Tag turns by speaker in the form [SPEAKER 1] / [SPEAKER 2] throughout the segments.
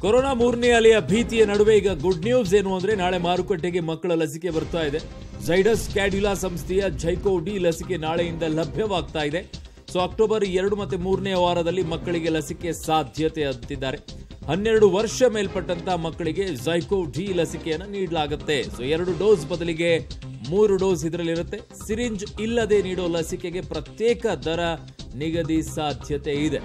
[SPEAKER 1] Corona ಮೂರನೇ ಅಲೆಯ ಭೀತಿಯ ನಡುವೆ ಈಗ ಗುಡ್ ನ್ಯೂಸ್ ಏನು ಅಂದ್ರೆ ನಾಳೆ ಮಾರುಕಟ್ಟೆಗೆ ಮಕ್ಕಳ ಲಸಿಕೆ ಬರ್ತಾ ಇದೆ. ಝೈಡಸ್ ಕ್ಯಾಡಿಲಾ ಸಂಸ್ಥೆಯ ಜೈಕೋವ್-ಡಿ ಲಸಿಕೆ ನಾಳೆಯಿಂದ ಲಭ್ಯವಾಗ್ತಾ ಇದೆ. ಸೊ ಅಕ್ಟೋಬರ್ 2 ಮತ್ತು 3ನೇ ವಾರದಲ್ಲಿ ಮಕ್ಕಳಿಗೆ ಲಸಿಕೆ ಸಾಧ್ಯತೆ ಅಂತಿದ್ದಾರೆ. 12 ವರ್ಷ ಮೇಲ್ಪಟ್ಟಂತ ಮಕ್ಕಳಿಗೆ ಜೈಕೋವ್-ಡಿ ಲಸಿಕೆಯನ್ನು ನೀಡಲಾಗುತ್ತೆ. ಸೊ 2 ಡೋಸ್ ಬದಲಿಗೆ 3 ಡೋಸ್ ಇದರಲ್ಲಿರುತ್ತೆ. ಸಿರಿಂಜ್ ಇಲ್ಲದೆ ನೀಡೋ ಲಸಿಕೆಗೆ ಪ್ರತ್ಯೇಕ ದರ ನಿಗದಿ ಸಾಧ್ಯತೆ ಇದೆ.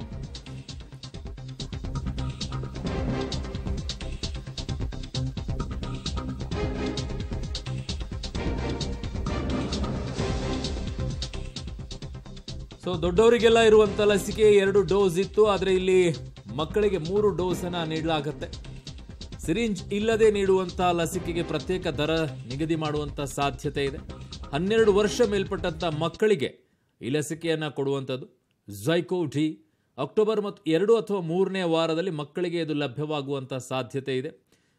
[SPEAKER 1] ಸೊ ದೊಡ್ಡವರಿಗೆಲ್ಲ ಇರುವಂತ ಲಸಿಕೆ 2 ಡೋಸ್ ಇತ್ತು, ಆದರೆ ಇಲ್ಲಿ ಮಕ್ಕಳಿಗೆ 3 ಡೋಸ್ ಅನ್ನ ನೀಡಲಾಗುತ್ತೆ. ಸಿರಿಂಜ್ ಇಲ್ಲದೆ ನೀಡುವಂತಹ ಲಸಿಕೆಗೆ ಪ್ರತ್ಯೇಕ ದರ ನಿಗದಿ ಮಾಡುವಂತ ಸಾಧ್ಯತೆ ಇದೆ. 12 ವರ್ಷ ಮೇಲ್ಪಟ್ಟಂತ ಮಕ್ಕಳಿಗೆ ಈ ಲಸಿಕೆಯನ್ನ ಕೊಡುವಂಥದ್ದು. ಜೈಕೋವ್-ಡಿ ಅಕ್ಟೋಬರ್ 2 ಅಥವಾ 3ನೇ ವಾರದಲ್ಲಿ ಮಕ್ಕಳಿಗೆ ಇದು ಲಭ್ಯವಾಗುವಂತ ಸಾಧ್ಯತೆ ಇದೆ.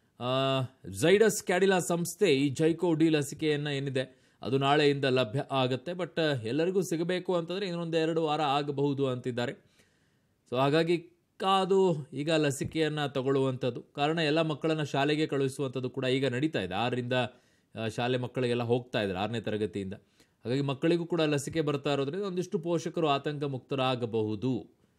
[SPEAKER 1] ಝೈಡಸ್ ಕ್ಯಾಡಿಲಾ ಸಂಸ್ಥೆ ಈ ಜೈಕೋವ್-ಡಿ ಲಸಿಕೆಯನ್ನ ಏನಿದೆ ಅದು ನಾಳೆಯಿಂದ ಲಭ್ಯ ಆಗುತ್ತೆ. ಬಟ್ ಎಲ್ಲರಿಗೂ ಸಿಗಬೇಕು ಅಂತಂದರೆ ಇನ್ನೊಂದು 2 ವಾರ ಆಗಬಹುದು ಅಂತಿದ್ದಾರೆ. ಸೊ ಹಾಗಾಗಿ ಕಾದು ಈಗ ಲಸಿಕೆಯನ್ನು ತಗೊಳ್ಳುವಂಥದ್ದು. ಕಾರಣ ಎಲ್ಲ ಮಕ್ಕಳನ್ನು ಶಾಲೆಗೆ ಕಳುಹಿಸುವಂಥದ್ದು ಕೂಡ ಈಗ ನಡೀತಾ ಇದೆ. 6ರಿಂದ ಶಾಲೆ ಮಕ್ಕಳಿಗೆಲ್ಲ ಹೋಗ್ತಾ ಇದ್ದಾರೆ 6ನೇ ತರಗತಿಯಿಂದ. ಹಾಗಾಗಿ ಮಕ್ಕಳಿಗೂ ಕೂಡ ಲಸಿಕೆ ಬರ್ತಾ ಇರೋದ್ರಿಂದ ಒಂದಿಷ್ಟು ಪೋಷಕರು ಆತಂಕ ಮುಕ್ತರಾಗಬಹುದು.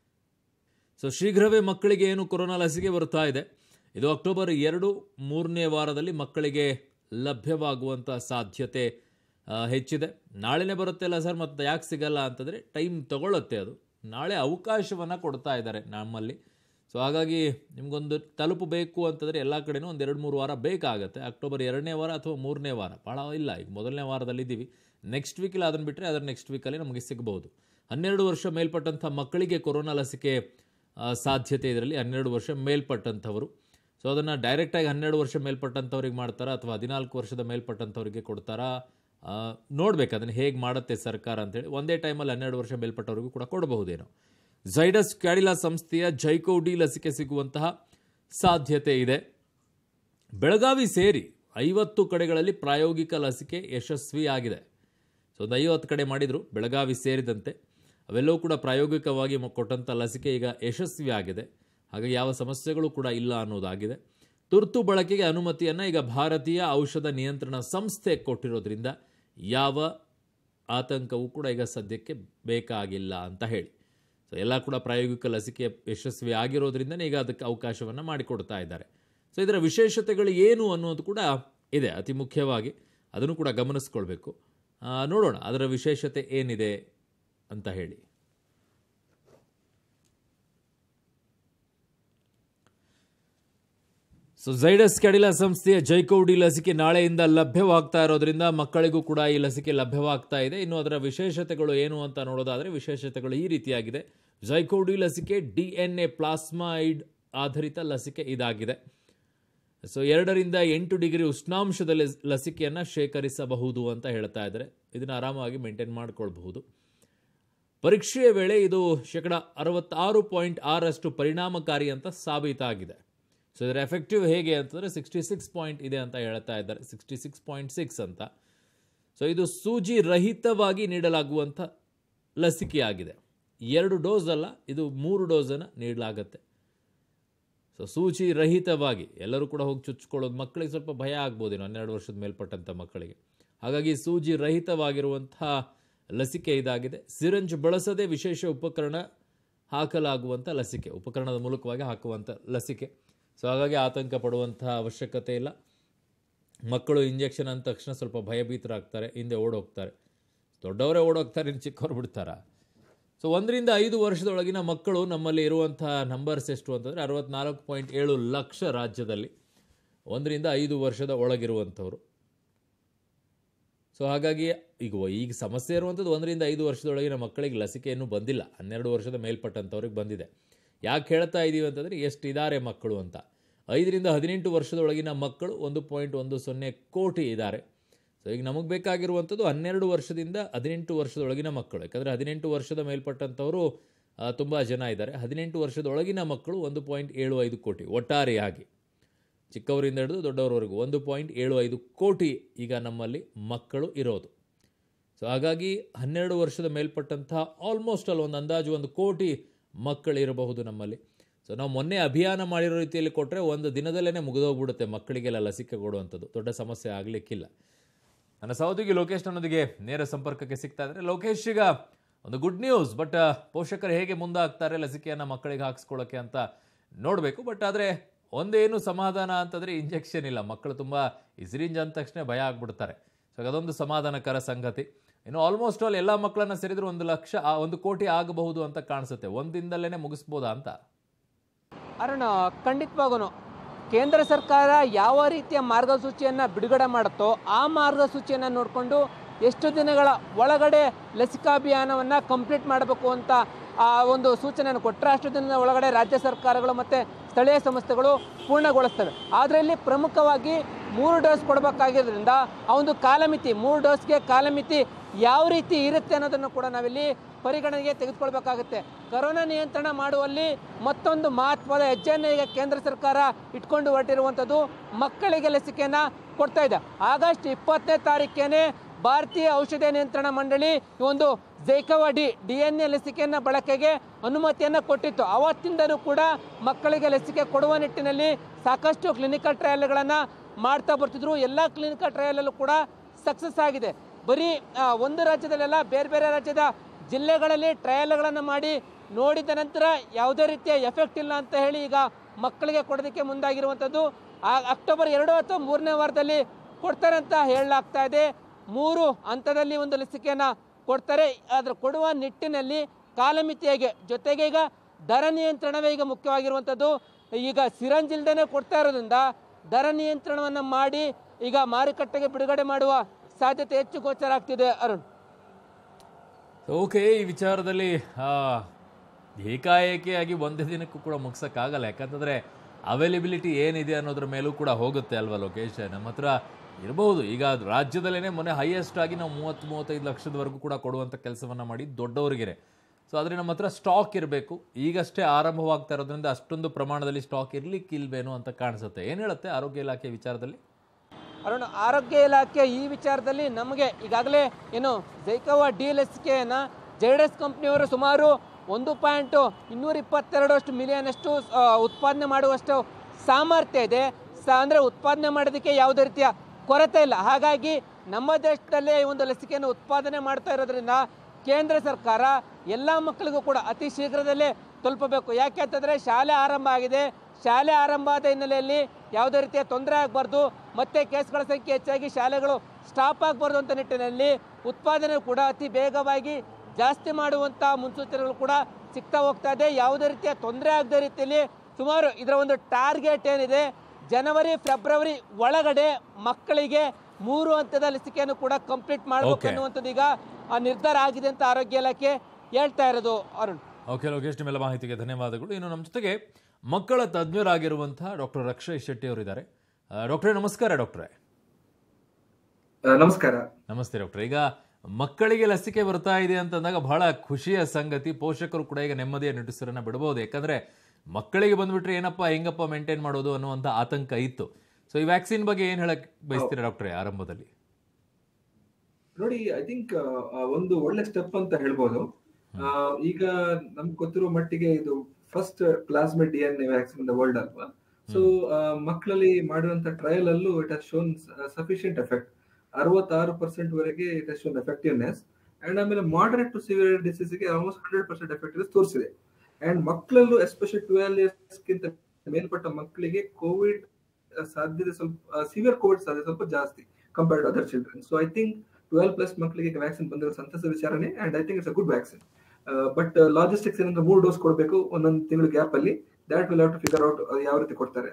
[SPEAKER 1] ಸೊ ಶೀಘ್ರವೇ ಮಕ್ಕಳಿಗೆ ಏನು ಕೊರೋನಾ ಲಸಿಕೆ ಬರ್ತಾ ಇದೆ, ಇದು ಅಕ್ಟೋಬರ್ 2, 3ನೇ ವಾರದಲ್ಲಿ ಮಕ್ಕಳಿಗೆ ಲಭ್ಯವಾಗುವಂಥ ಸಾಧ್ಯತೆ ಹೆಚ್ಚಿದೆ. ನಾಳೆನೇ ಬರುತ್ತೆಲ್ಲ ಸರ್, ಮತ್ತೆ ಯಾಕೆ ಸಿಗಲ್ಲ ಅಂತಂದರೆ ಟೈಮ್ ತಗೊಳ್ಳುತ್ತೆ. ಅದು ನಾಳೆ ಅವಕಾಶವನ್ನು ಕೊಡ್ತಾ ಇದ್ದಾರೆ ನಮ್ಮಲ್ಲಿ. ಸೊ ಹಾಗಾಗಿ ನಿಮಗೊಂದು ತಲುಪಬೇಕು ಅಂತಂದರೆ ಎಲ್ಲ ಕಡೆನೂ ಒಂದು 2-3 ವಾರ ಬೇಕಾಗುತ್ತೆ. ಅಕ್ಟೋಬರ್ 2ನೇ ವಾರ ಅಥವಾ 3ನೇ ವಾರ ಭಾಳ ಇಲ್ಲ, ಈಗ 1ನೇ ವಾರದಲ್ಲಿದ್ದೀವಿ. ನೆಕ್ಸ್ಟ್ ವೀಕಲ್ಲಿ ಅದನ್ನು ಬಿಟ್ಟರೆ ಅದರ ನೆಕ್ಸ್ಟ್ ವೀಕಲ್ಲಿ ನಮಗೆ ಸಿಗಬಹುದು. 12 ವರ್ಷ ಮೇಲ್ಪಟ್ಟಂಥ ಮಕ್ಕಳಿಗೆ ಕೊರೋನಾ ಲಸಿಕೆ ಸಾಧ್ಯತೆ ಇದರಲ್ಲಿ 12 ವರ್ಷ ಮೇಲ್ಪಟ್ಟಂಥವರು. ಸೊ ಅದನ್ನು ಡೈರೆಕ್ಟಾಗಿ 12 ವರ್ಷ ಮೇಲ್ಪಟ್ಟಂಥವ್ರಿಗೆ ಮಾಡ್ತಾರಾ ಅಥವಾ 14 ವರ್ಷದ ಮೇಲ್ಪಟ್ಟಂಥವ್ರಿಗೆ ಕೊಡ್ತಾರಾ ನೋಡ್ಬೇಕು, ಅದನ್ನು ಹೇಗೆ ಮಾಡುತ್ತೆ ಸರ್ಕಾರ ಅಂತೇಳಿ. ಒಂದೇ ಟೈಮಲ್ಲಿ 12 ವರ್ಷ ಮೇಲ್ಪಟ್ಟವರಿಗೂ ಕೂಡ ಕೊಡಬಹುದೇನೋ. ಝೈಡಸ್ ಕ್ಯಾಡಿಲಾ ಸಂಸ್ಥೆಯ ಜೈಕೋವ್-ಡಿ ಲಸಿಕೆ ಸಿಗುವಂತಹ ಸಾಧ್ಯತೆ ಇದೆ. ಬೆಳಗಾವಿ ಸೇರಿ 50 ಕಡೆಗಳಲ್ಲಿ ಪ್ರಾಯೋಗಿಕ ಲಸಿಕೆ ಯಶಸ್ವಿಯಾಗಿದೆ. ಸೊ ಒಂದು 50 ಕಡೆ ಮಾಡಿದರು ಬೆಳಗಾವಿ ಸೇರಿದಂತೆ. ಅವೆಲ್ಲವೂ ಕೂಡ ಪ್ರಾಯೋಗಿಕವಾಗಿ ಕೊಟ್ಟಂಥ ಲಸಿಕೆ ಈಗ ಯಶಸ್ವಿಯಾಗಿದೆ. ಹಾಗಾಗಿ ಯಾವ ಸಮಸ್ಯೆಗಳು ಕೂಡ ಇಲ್ಲ ಅನ್ನೋದಾಗಿದೆ. ತುರ್ತು ಬಳಕೆಗೆ ಅನುಮತಿಯನ್ನು ಈಗ ಭಾರತೀಯ ಔಷಧ ನಿಯಂತ್ರಣ ಸಂಸ್ಥೆ ಕೊಟ್ಟಿರೋದ್ರಿಂದ ಯಾವ ಆತಂಕವೂ ಕೂಡ ಈಗ ಸದ್ಯಕ್ಕೆ ಬೇಕಾಗಿಲ್ಲ ಅಂತ ಹೇಳಿ. ಸೊ ಎಲ್ಲ ಕೂಡ ಪ್ರಾಯೋಗಿಕ ಲಸಿಕೆ ಯಶಸ್ವಿ ಆಗಿರೋದ್ರಿಂದ ಈಗ ಅದಕ್ಕೆ ಅವಕಾಶವನ್ನು ಮಾಡಿಕೊಡ್ತಾ ಇದ್ದಾರೆ. ಸೊ ಇದರ ವಿಶೇಷತೆಗಳು ಏನು ಅನ್ನೋದು ಕೂಡ ಇದೆ ಅತಿ ಮುಖ್ಯವಾಗಿ, ಅದನ್ನು ಕೂಡ ಗಮನಿಸ್ಕೊಳ್ಬೇಕು. ನೋಡೋಣ ಅದರ ವಿಶೇಷತೆ ಏನಿದೆ ಅಂತ ಹೇಳಿ. ಸೊ ಝೈಡಸ್ ಕ್ಯಾಡಿಲಾ ಸಂಸ್ಥೆಯ ಜೈಕೋವ್-ಡಿ ಲಸಿಕೆ ನಾಳೆಯಿಂದ ಲಭ್ಯವಾಗ್ತಾ ಇರೋದ್ರಿಂದ ಮಕ್ಕಳಿಗೂ ಕೂಡ ಈ ಲಸಿಕೆ ಲಭ್ಯವಾಗ್ತಾ ಇದೆ. ಇನ್ನು ಅದರ ವಿಶೇಷತೆಗಳು ಏನು ಅಂತ ನೋಡೋದಾದರೆ ವಿಶೇಷತೆಗಳು ಈ ರೀತಿಯಾಗಿದೆ. ಜೈಕೋವ್-ಡಿ ಲಸಿಕೆ DNA ಪ್ಲಾಸ್ಮಾಯ್ಡ್ ಆಧಾರಿತ ಲಸಿಕೆ ಇದಾಗಿದೆ. ಸೊ 2ರಿಂದ 8 ಡಿಗ್ರಿ ಉಷ್ಣಾಂಶದಲ್ಲಿ ಲಸಿಕೆಯನ್ನು ಶೇಖರಿಸಬಹುದು ಅಂತ ಹೇಳ್ತಾ ಇದ್ದಾರೆ. ಇದನ್ನು ಆರಾಮಾಗಿ ಮೇಂಟೈನ್ ಮಾಡ್ಕೊಳ್ಬಹುದು. ಪರೀಕ್ಷೆಯ ವೇಳೆ ಇದು 66.6% ಪರಿಣಾಮಕಾರಿ ಅಂತ ಸಾಬೀತಾಗಿದೆ. ಸೊ ಇದರ ಎಫೆಕ್ಟಿವ್ ಹೇಗೆ ಅಂತಂದರೆ 66 ಇದೆ ಅಂತ ಹೇಳ್ತಾ ಇದ್ದಾರೆ, 66.6 ಅಂತ. ಸೊ ಇದು ಸೂಜಿ ರಹಿತವಾಗಿ ನೀಡಲಾಗುವಂಥ ಲಸಿಕೆಯಾಗಿದೆ. 2 ಡೋಸ್ ಅಲ್ಲ, ಇದು 3 ಡೋಸನ್ನು ನೀಡಲಾಗುತ್ತೆ. ಸೊ ಸೂಜಿ ರಹಿತವಾಗಿ ಎಲ್ಲರೂ ಕೂಡ ಹೋಗಿ ಚುಚ್ಕೊಳ್ಳೋದು, ಮಕ್ಕಳಿಗೆ ಸ್ವಲ್ಪ ಭಯ ಆಗ್ಬೋದೇನೋ 12 ವರ್ಷದ ಮೇಲ್ಪಟ್ಟಂಥ ಮಕ್ಕಳಿಗೆ. ಹಾಗಾಗಿ ಸೂಜಿ ರಹಿತವಾಗಿರುವಂಥ ಲಸಿಕೆ ಇದಾಗಿದೆ. ಸಿರಿಂಜ್ ಬಳಸದೆ ವಿಶೇಷ ಉಪಕರಣ ಹಾಕಲಾಗುವಂಥ ಲಸಿಕೆ, ಉಪಕರಣದ ಮೂಲಕವಾಗಿ ಹಾಕುವಂಥ ಲಸಿಕೆ. ಸೊ ಹಾಗಾಗಿ ಆತಂಕ ಪಡುವಂಥ ಅವಶ್ಯಕತೆ ಇಲ್ಲ. ಮಕ್ಕಳು ಇಂಜೆಕ್ಷನ್ ಅಂದ ತಕ್ಷಣ ಸ್ವಲ್ಪ ಭಯಭೀತರಾಗ್ತಾರೆ, ಹಿಂದೆ ಓಡೋಗ್ತಾರೆ. ದೊಡ್ಡವರೇ ಓಡೋಗ್ತಾರೆ, ಇನ್ನು ಚಿಕ್ಕವ್ರು ಬಿಡ್ತಾರಾ? ಸೊ 1ರಿಂದ 5 ವರ್ಷದೊಳಗಿನ ಮಕ್ಕಳು ನಮ್ಮಲ್ಲಿ ಇರುವಂಥ ನಂಬರ್ಸ್ ಎಷ್ಟು ಅಂತಂದರೆ 64.7 ಲಕ್ಷ ರಾಜ್ಯದಲ್ಲಿ 1ರಿಂದ 5 ವರ್ಷದ ಒಳಗಿರುವಂಥವ್ರು. ಸೊ ಹಾಗಾಗಿ ಈಗ ಸಮಸ್ಯೆ ಇರುವಂಥದ್ದು 1ರಿಂದ 5 ವರ್ಷದೊಳಗಿನ ಮಕ್ಕಳಿಗೆ ಲಸಿಕೆ ಇನ್ನೂ ಬಂದಿಲ್ಲ. 12 ವರ್ಷದ ಮೇಲ್ಪಟ್ಟಂಥವ್ರಿಗೆ ಬಂದಿದೆ. ಯಾಕೆ ಹೇಳ್ತಾ ಇದ್ದೀವಿ ಅಂತಂದರೆ ಎಷ್ಟಿದ್ದಾರೆ ಮಕ್ಕಳು ಅಂತ. 5ರಿಂದ 18 ವರ್ಷದೊಳಗಿನ ಮಕ್ಕಳು 1.10 ಕೋಟಿ ಇದ್ದಾರೆ. ಸೊ ಈಗ ನಮಗೆ ಬೇಕಾಗಿರುವಂಥದ್ದು 12 ವರ್ಷದಿಂದ 18 ವರ್ಷದೊಳಗಿನ ಮಕ್ಕಳು. ಯಾಕಂದರೆ 18 ವರ್ಷದ ಮೇಲ್ಪಟ್ಟಂಥವರು ತುಂಬ ಜನ ಇದ್ದಾರೆ. 18 ವರ್ಷದೊಳಗಿನ ಮಕ್ಕಳು 1.75 ಕೋಟಿ ಒಟ್ಟಾರೆಯಾಗಿ, ಚಿಕ್ಕವರಿಂದ ಹಿಡಿದು ದೊಡ್ಡವರವರೆಗೂ 1.75 ಕೋಟಿ ಈಗ ನಮ್ಮಲ್ಲಿ ಮಕ್ಕಳು ಇರೋದು. ಸೊ ಹಾಗಾಗಿ 12 ವರ್ಷದ ಮೇಲ್ಪಟ್ಟಂತಹ ಆಲ್ಮೋಸ್ಟ್ ಅಲ್ಲಿ ಒಂದು ಅಂದಾಜು 1 ಕೋಟಿ ಮಕ್ಕಳಿರಬಹುದು ನಮ್ಮಲ್ಲಿ. ಸೊ ನಾವು ಮೊನ್ನೆ ಅಭಿಯಾನ ಮಾಡಿರೋ ರೀತಿಯಲ್ಲಿ ಕೊಟ್ಟರೆ ಒಂದು ದಿನದಲ್ಲೇ ಮುಗಿದೋಗ್ಬಿಡುತ್ತೆ ಮಕ್ಕಳಿಗೆಲ್ಲ ಲಸಿಕೆ ಕೊಡುವಂಥದ್ದು, ದೊಡ್ಡ ಸಮಸ್ಯೆ ಆಗಲಿಕ್ಕಿಲ್ಲ. ನನ್ನ ಸಹೋದ್ಯೋಗಿ ಲೋಕೇಶ್ ನನ್ನೊಂದಿಗೆ ನೇರ ಸಂಪರ್ಕಕ್ಕೆ ಸಿಗ್ತಾ ಇದ್ದಾರೆ. ಲೋಕೇಶ್, ಈಗ ಒಂದು ಗುಡ್ ನ್ಯೂಸ್, ಬಟ್ ಪೋಷಕರು ಹೇಗೆ ಮುಂದಾಗ್ತಾರೆ ಲಸಿಕೆಯನ್ನು ಮಕ್ಕಳಿಗೆ ಹಾಕಿಸ್ಕೊಳ್ಳೋಕ್ಕೆ ಅಂತ ನೋಡಬೇಕು. ಬಟ್ ಆದರೆ ಒಂದೇನು ಸಮಾಧಾನ ಅಂತಂದರೆ ಇಂಜೆಕ್ಷನ್ ಇಲ್ಲ. ಮಕ್ಕಳು ತುಂಬ ಈ ಸಿರಿಂಜ್ ಅಂದ ತಕ್ಷಣ ಭಯ ಆಗ್ಬಿಡ್ತಾರೆ. ಸೊ ಅದೊಂದು ಸಮಾಧಾನಕರ ಸಂಗತಿ. ಇನ್ನು ಆಲ್ಮೋಸ್ಟ್ ಆಲ್ ಎಲ್ಲ ಮಕ್ಕಳನ್ನ ಸೇರಿದ್ರೆ 1 ಕೋಟಿ ಆಗಬಹುದು ಅಂತ ಕಾಣಿಸುತ್ತೆ. ಒಂದಿನದಲ್ಲೇ ಮುಗಿಸ್ಬೋದಾ ಅಂತ?
[SPEAKER 2] ಅರುಣ್, ಖಂಡಿತವಾಗೂ ಕೇಂದ್ರ ಸರ್ಕಾರ ಯಾವ ರೀತಿಯ ಮಾರ್ಗಸೂಚಿಯನ್ನು ಬಿಡುಗಡೆ ಮಾಡುತ್ತೋ ಆ ಮಾರ್ಗಸೂಚಿಯನ್ನು ನೋಡಿಕೊಂಡು ಎಷ್ಟು ದಿನಗಳ ಒಳಗಡೆ ಲಸಿಕಾಭಿಯಾನವನ್ನು ಕಂಪ್ಲೀಟ್ ಮಾಡಬೇಕು ಅಂತ ಆ ಒಂದು ಸೂಚನೆಯನ್ನು ಕೊಟ್ಟರೆ ಅಷ್ಟು ದಿನದ ಒಳಗಡೆ ರಾಜ್ಯ ಸರ್ಕಾರಗಳು ಮತ್ತು ಸ್ಥಳೀಯ ಸಂಸ್ಥೆಗಳು ಪೂರ್ಣಗೊಳಿಸ್ತವೆ. ಆದರೆ ಇಲ್ಲಿ ಪ್ರಮುಖವಾಗಿ 3 ಡೋಸ್ ಕೊಡಬೇಕಾಗಿರೋದ್ರಿಂದ ಆ ಒಂದು ಕಾಲಮಿತಿ, 3 ಡೋಸ್ಗೆ ಕಾಲಮಿತಿ ಯಾವ ರೀತಿ ಇರುತ್ತೆ ಅನ್ನೋದನ್ನು ಕೂಡ ನಾವಿಲ್ಲಿ ಪರಿಗಣನೆಗೆ ತೆಗೆದುಕೊಳ್ಬೇಕಾಗುತ್ತೆ. ಕೊರೋನಾ ನಿಯಂತ್ರಣ ಮಾಡುವಲ್ಲಿ ಮತ್ತೊಂದು ಮಹತ್ವದ ಹೆಜ್ಜೆಯನ್ನು ಈಗ ಕೇಂದ್ರ ಸರ್ಕಾರ ಇಟ್ಕೊಂಡು ಹೊರಟಿರುವಂಥದ್ದು ಮಕ್ಕಳಿಗೆ ಲಸಿಕೆಯನ್ನು ಕೊಡ್ತಾ ಇದೆ. ಆಗಸ್ಟ್ 20ನೇ ತಾರೀಕೇನೆ ಭಾರತೀಯ ಔಷಧ ನಿಯಂತ್ರಣ ಮಂಡಳಿ ಈ ಒಂದು ಝೈಕೋವಾ-ಡಿ DNA ಲಸಿಕೆಯನ್ನು ಬಳಕೆಗೆ ಅನುಮತಿಯನ್ನು ಕೊಟ್ಟಿತ್ತು. ಅವತ್ತಿಂದಲೂ ಕೂಡ ಮಕ್ಕಳಿಗೆ ಲಸಿಕೆ ಕೊಡುವ ನಿಟ್ಟಿನಲ್ಲಿ ಸಾಕಷ್ಟು ಕ್ಲಿನಿಕಲ್ ಟ್ರಯಲ್ಗಳನ್ನು ಮಾಡ್ತಾ ಬರ್ತಿದ್ರು. ಎಲ್ಲ ಕ್ಲಿನಿಕಲ್ ಟ್ರಯಲಲ್ಲೂ ಕೂಡ ಸಕ್ಸಸ್ ಆಗಿದೆ. ಬರೀ ಒಂದು ರಾಜ್ಯದಲ್ಲೆಲ್ಲ ಬೇರೆ ಬೇರೆ ರಾಜ್ಯದ ಜಿಲ್ಲೆಗಳಲ್ಲಿ ಟ್ರಯಲ್ಗಳನ್ನು ಮಾಡಿ ನೋಡಿದ ನಂತರ ಯಾವುದೇ ರೀತಿಯ ಎಫೆಕ್ಟ್ ಇಲ್ಲ ಅಂತ ಹೇಳಿ ಈಗ ಮಕ್ಕಳಿಗೆ ಕೊಡೋದಕ್ಕೆ ಮುಂದಾಗಿರುವಂಥದ್ದು. ಅಕ್ಟೋಬರ್ 2 ಅಥವಾ 3ನೇ ವಾರದಲ್ಲಿ ಕೊಡ್ತಾರೆ ಅಂತ ಹೇಳಲಾಗ್ತಾ ಇದೆ. 3 ಹಂತದಲ್ಲಿ ಒಂದು ಲಸಿಕೆಯನ್ನು ಕೊಡ್ತಾರೆ. ಆದರೆ ಕೊಡುವ ನಿಟ್ಟಿನಲ್ಲಿ ಕಾಲಮಿತಿ ಹೇಗೆ, ಜೊತೆಗೆ ಈಗ ದರ ನಿಯಂತ್ರಣವೇ ಈಗ ಮುಖ್ಯವಾಗಿರುವಂಥದ್ದು. ಈಗ ಸಿರಂಜ್ ಇಲ್ದೇ ಕೊಡ್ತಾ ಇರೋದ್ರಿಂದ ದರ ನಿಯಂತ್ರಣವನ್ನು ಮಾಡಿ ಈಗ ಮಾರುಕಟ್ಟೆಗೆ ಬಿಡುಗಡೆ ಮಾಡುವ ಸಾಧ್ಯತೆ ಹೆಚ್ಚು ಗೋಚರ ಆಗ್ತಿದೆ. ಅರುಣ್,
[SPEAKER 1] ಓಕೆ, ಈ ವಿಚಾರದಲ್ಲಿ ಏಕಾಏಕಿಯಾಗಿ ಒಂದೇ ದಿನಕ್ಕೂ ಕೂಡ ಮುಗಿಸೋಕ್ಕಾಗಲ್ಲ. ಯಾಕಂತಂದರೆ ಅವೈಲೇಬಿಲಿಟಿ ಏನಿದೆ ಅನ್ನೋದ್ರ ಮೇಲೂ ಕೂಡ ಹೋಗುತ್ತೆ ಅಲ್ವಾ ಲೋಕೇಶ್? ನಮ್ಮ ಹತ್ರ ಇರಬಹುದು. ಈಗ ರಾಜ್ಯದಲ್ಲೇ ಮೊನ್ನೆ ಹೈಯೆಸ್ಟ್ ಆಗಿ ನಾವು 30-35 ಲಕ್ಷದವರೆಗೂ ಕೂಡ ಕೊಡುವಂಥ ಕೆಲಸವನ್ನು ಮಾಡಿ ದೊಡ್ಡವರಿಗೆ. ಸೊ ಆದರೆ ನಮ್ಮ ಹತ್ರ ಸ್ಟಾಕ್ ಇರಬೇಕು. ಈಗಷ್ಟೇ ಆರಂಭವಾಗ್ತಾ ಇರೋದ್ರಿಂದ ಅಷ್ಟೊಂದು ಪ್ರಮಾಣದಲ್ಲಿ ಸ್ಟಾಕ್ ಇರಲಿಕ್ಕಿಲ್ವೇನೋ ಅಂತ ಕಾಣಿಸುತ್ತೆ. ಏನು ಹೇಳುತ್ತೆ ಆರೋಗ್ಯ ಇಲಾಖೆ ವಿಚಾರದಲ್ಲಿ?
[SPEAKER 2] ಅರುಣ್, ಆರೋಗ್ಯ ಇಲಾಖೆ ಈ ವಿಚಾರದಲ್ಲಿ ನಮಗೆ ಈಗಾಗಲೇ ಏನು ಝೈಕೋವಾ-ಡಿ ಲಸಿಕೆಯನ್ನು ಜೈಡಸ್ ಕಂಪ್ನಿಯವರು ಸುಮಾರು 1.222 ಮಿಲಿಯನ್ ಅಷ್ಟು ಉತ್ಪಾದನೆ ಮಾಡುವಷ್ಟು ಸಾಮರ್ಥ್ಯ ಇದೆ. ಅಂದರೆ ಉತ್ಪಾದನೆ ಮಾಡೋದಕ್ಕೆ ಯಾವುದೇ ರೀತಿಯ ಕೊರತೆ ಇಲ್ಲ. ಹಾಗಾಗಿ ನಮ್ಮ ದೇಶದಲ್ಲೇ ಈ ಒಂದು ಲಸಿಕೆಯನ್ನು ಉತ್ಪಾದನೆ ಮಾಡ್ತಾ ಇರೋದ್ರಿಂದ ಕೇಂದ್ರ ಸರ್ಕಾರ ಎಲ್ಲ ಮಕ್ಕಳಿಗೂ ಕೂಡ ಅತಿ ಶೀಘ್ರದಲ್ಲೇ ತಲುಪಬೇಕು. ಯಾಕೆ ಅಂತಂದರೆ ಶಾಲೆ ಆರಂಭ ಆಗಿದೆ. ಶಾಲೆ ಆರಂಭ ಆದ ಹಿನ್ನೆಲೆಯಲ್ಲಿ ಯಾವುದೇ ರೀತಿಯ ತೊಂದರೆ ಆಗಬಾರ್ದು, ಮತ್ತು ಕೇಸ್ಗಳ ಸಂಖ್ಯೆ ಹೆಚ್ಚಾಗಿ ಶಾಲೆಗಳು ಸ್ಟಾಪ್ ಆಗಬಾರ್ದು ಅಂತ ನಿಟ್ಟಿನಲ್ಲಿ ಉತ್ಪಾದನೆ ಕೂಡ ಅತಿ ಬೇಗವಾಗಿ ಜಾಸ್ತಿ ಮಾಡುವಂಥ ಮುನ್ಸೂಚನೆಗಳು ಕೂಡ ಸಿಗ್ತಾ ಹೋಗ್ತಾ ಇದೆ. ಯಾವುದೇ ರೀತಿಯ ತೊಂದರೆ ಆಗದ ರೀತಿಯಲ್ಲಿ ಸುಮಾರು ಇದರ ಒಂದು ಟಾರ್ಗೆಟ್ ಏನಿದೆ, ಜನವರಿ ಫೆಬ್ರವರಿ ಒಳಗಡೆ ಮಕ್ಕಳಿಗೆ 3 ಹಂತದ ಲಸಿಕೆಯನ್ನು ಕೂಡ ಕಂಪ್ಲೀಟ್ ಮಾಡಬೇಕು ಅನ್ನುವಂಥದ್ದು ಈಗ ನಿರ್ಧಾರ ಆಗಿದೆ ಅಂತ ಆರೋಗ್ಯ ಇಲಾಖೆ ಹೇಳ್ತಾ ಇರೋದು. ಅರುಣ್,
[SPEAKER 1] ಓಕೆ ಲೋಕೇಶ್, ನಿಮ್ಮೆಲ್ಲ ಮಾಹಿತಿಗೆ ಧನ್ಯವಾದಗಳು. ಇನ್ನು ನಮ್ಮ ಜೊತೆಗೆ ಮಕ್ಕಳ ತಜ್ಞರಾಗಿರುವಂತಹ ಡಾಕ್ಟರ್ ಅಕ್ಷಯ್ ಶೆಟ್ಟಿ ಅವರಿದ್ದಾರೆ. ಡಾಕ್ಟ್ರೇ ನಮಸ್ಕಾರ. ಡಾಕ್ಟ್ರೇ
[SPEAKER 3] ನಮಸ್ಕಾರ.
[SPEAKER 1] ನಮಸ್ತೆ ಡಾಕ್ಟ್ರೆ. ಈಗ ಮಕ್ಕಳಿಗೆ ಲಸಿಕೆ ಬರ್ತಾ ಇದೆ ಅಂತಂದಾಗ ಬಹಳ ಖುಷಿಯ ಸಂಗತಿ. ಪೋಷಕರು ಕೂಡ ಈಗ ನೆಮ್ಮದಿಯ ನಿಟ್ಟುಸಿರನ್ನ ಬಿಡಬಹುದು. ಯಾಕಂದ್ರೆ ಮಕ್ಕಳಿಗೆ ಬಂದ್ಬಿಟ್ರೆ ಏನಪ್ಪ ಹೆಂಗಪ್ಪ ಮೇಂಟೈನ್ ಮಾಡೋದು ಅನ್ನುವಂಥ ಆತಂಕ ಇತ್ತು. ಸೊ ಈ ವ್ಯಾಕ್ಸಿನ್ ಬಗ್ಗೆ ಏನ್ ಹೇಳಕ್ ಬಯಸ್ತೀರಾ ಡಾಕ್ಟ್ರೆ ಆರಂಭದಲ್ಲಿ?
[SPEAKER 3] ನೋಡಿ, ಐ ಥಿಂಕ್ ಒಂದು ಒಳ್ಳೆ ಸ್ಟೆಪ್ ಅಂತ ಹೇಳ್ಬೋದು. ಈಗ ನಮ್ಗೆ ಗೊತ್ತಿರೋ ಮಟ್ಟಿಗೆ ಇದು first plasmid DNA vaccine in the world ಅಲ್ವಾ. ಸೊ ಮಕ್ಕಳಲ್ಲಿ ಮಾಡಿರುವಂತ ಟ್ರಯಲ್ ಅಲ್ಲೂ it has shown sufficient effect. 66% ವರೆಗೆ it has shown effectiveness. And ಆಮೇಲೆ ಮಾಡರೇಟ್ ಟು ಸಿವಿಯರ್ ಡಿಸೀಸ್ಗೆ ಆಲ್ಮೋಸ್ಟ್ 100% ಎಫೆಕ್ಟಿವ್ನೆಸ್ ತೋರಿಸಿದೆ. ಅಂಡ್ ಮಕ್ಕಳಲ್ಲೂ ಎಸ್ಪೆಷಲಿ 12 ಇಯರ್ಸ್ಗಿಂತ ಮೇಲ್ಪಟ್ಟ ಮಕ್ಕಳಿಗೆ ಕೋವಿಡ್ ಸಾಧ್ಯತೆ ಸ್ವಲ್ಪ ಸಿವಿಯರ್ ಕೋವಿಡ್ ಸಾಧ್ಯತೆ ಸ್ವಲ್ಪ ಜಾಸ್ತಿ compared to other children. So I think 12+ ಮಕ್ಕಳಿಗೆ ವ್ಯಾಕ್ಸಿನ್ ಬಂದಿರೋ ಸಂತಸ ವಿಚಾರನೆ. And I think it's a good vaccine. But logistics ಏನಂದ್ರೆ 3 ಡೋಸ್ ಕೊಡಬೇಕು ಒಂದೊಂದು ತಿಂಗಳು ಗ್ಯಾಪ್ ಅಲ್ಲಿ. That will have to figure out ಯಾವ ರೀತಿ ಕೊಡ್ತಾರೆ.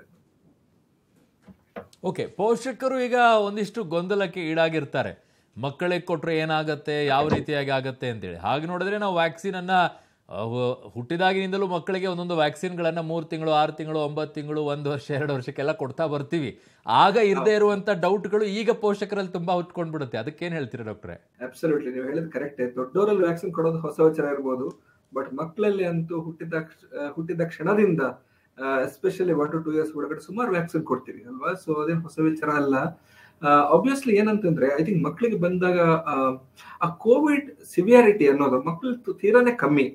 [SPEAKER 1] ಓಕೆ, ಪೋಷಕರು ಈಗ ಒಂದಿಷ್ಟು ಗೊಂದಲಕ್ಕೆ ಈಡಾಗಿರ್ತಾರೆ. ಮಕ್ಕಳಿಗೆ ಕೊಟ್ರೆ ಏನಾಗತ್ತೆ, ಯಾವ ರೀತಿಯಾಗಿ ಆಗತ್ತೆ ಅಂತೇಳಿ. ಹಾಗೆ ನೋಡಿದ್ರೆ ನಾವು ವ್ಯಾಕ್ಸಿನ್ ಅನ್ನ ಹುಟ್ಟಿದಾಗಿನಿಂದಲೂ ಮಕ್ಕಳಿಗೆ ಒಂದೊಂದು ವ್ಯಾಕ್ಸಿನ್ಗಳನ್ನ 3 ತಿಂಗಳು, 6 ತಿಂಗಳು, 9 ತಿಂಗಳು, 1 ವರ್ಷ, 2 ವರ್ಷಕ್ಕೆಲ್ಲ ಕೊಡ್ತಾ ಬರ್ತೀವಿ. ಆಗ ಇರದೇ ಇರುವಂತ ಡೌಟ್ಗಳು ಈಗ ಪೋಷಕರಲ್ಲಿ ತುಂಬಾ ಹುಟ್ಕೊಂಡ್ಬಿಡುತ್ತೆ. ಅದಕ್ಕೇನ್ ಹೇಳ್ತೀರಾ ಡಾಕ್ಟ್ರೆ?
[SPEAKER 3] ಅಬ್ಸಲ್ಯೂಟ್ಲಿ, ನೀವು ಹೇಳಿದ್ ಕರೆಕ್ಟ್. ದೊಡ್ಡವರಲ್ಲಿ ವ್ಯಾಕ್ಸಿನ್ ಕೊಡೋದು ಹೊಸ ವಿಚಾರ ಇರ್ಬೋದು, ಬಟ್ ಮಕ್ಕಳಲ್ಲಿ ಅಂತೂ ಹುಟ್ಟಿದ ಕ್ಷಣದಿಂದ ಎಸ್ಪೆಷಲಿ 1 to 2 years ಒಳಗಡೆ ಸುಮಾರು ವ್ಯಾಕ್ಸಿನ್ ಕೊಡ್ತೀವಿ ಅಲ್ವಾ. ಸೊ ಅದೇನು ಹೊಸ ವಿಚಾರ ಅಲ್ಲ. ಆಬ್ವಿಯಸ್ಲಿ ಏನಂತಂದ್ರೆ ಐ ಥಿಂಕ್ ಮಕ್ಕಳಿಗೆ ಬಂದಾಗ ಆ ಕೋವಿಡ್ ಸಿವಿಯಾರಿಟಿ ಅನ್ನೋದು ಮಕ್ಕಳು ತೀರಾನೇ ಕಮ್ಮಿ.